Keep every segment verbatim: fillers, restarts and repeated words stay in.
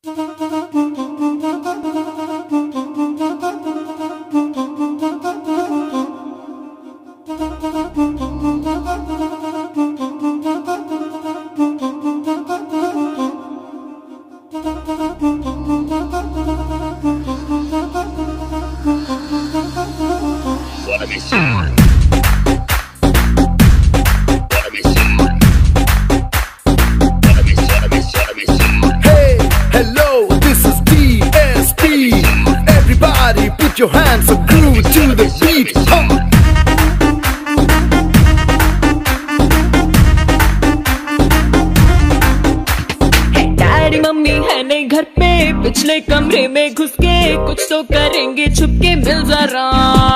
Put your hands up, groove to the beat. Huh. Daddy mummy है नहीं घर पे, पिछले कमरे में घुस के कुछ तो करेंगे छुपके, मिल जरा।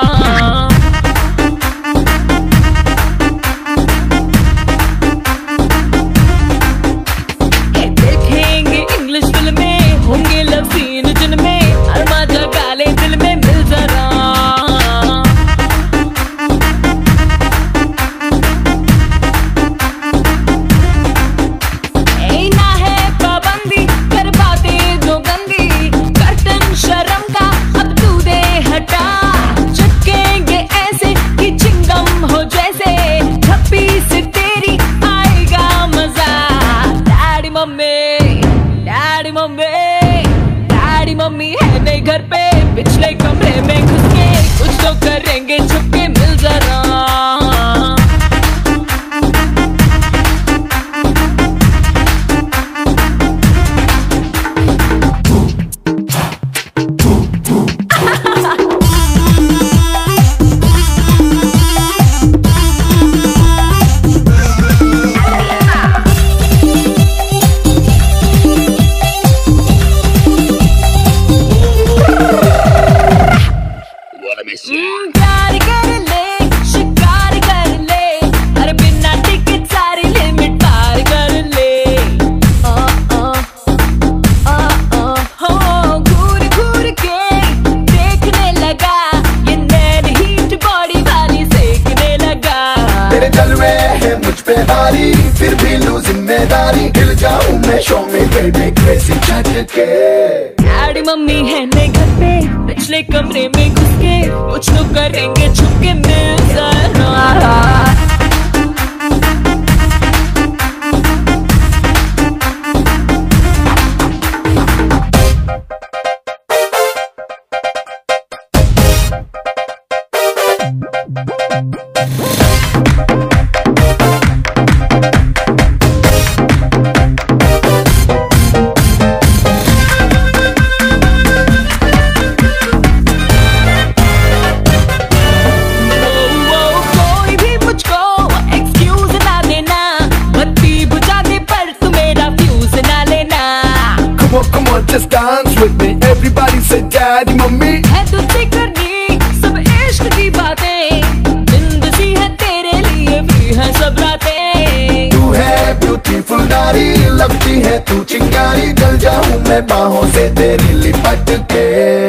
देखेंगे इंग्लिश फिल्में, होंगे लव सीन जिनमें अरमा जगा ले दिल में, मिल जरा। ए ना है पाबंदी, कर बातें जो गंदी, कर्तन शर्म का अब तू दे हटा। चिपकेंगे ऐसे कि चिंगम हो जैसे, छप्पी से तेरी आएगा मजा। Daddy mummy daddy mummy daddy mummy है नहीं घर पे, पिछले कमरे में घुस के कुछ तो करेंगे छुपके, मिल जरा। प्यार कर ले, शिकार कर ले, अरे बिना टिकट सारी लिमिट पार कर ले। आ, आ, आ, आ, हो घूर घूर के देखने लगा, ये नैन हीट बॉडी वाली सेकने लगा। तेरे जलवे है मुझ पे भारी, फिर भी लूं जिम्मेदारी, हिल जाऊं मैं शो में बेबी क्रेजी झटके। डैडी मम्मी है नहीं घर पे, पिछले कमरे में घुस के कुछ तो करेंगे छुपके, मिल जरा। Come on, just dance with me. Everybody say daddy, mommy. है तुझसे करनी सब इश्क की बातें, जिंदगी है तेरे लिए भी है सब रातें। तू है ब्यूटीफुल नारी, लगती है तू चिंगारी, जल जाऊं मैं बाहों से तेरी लिपट के।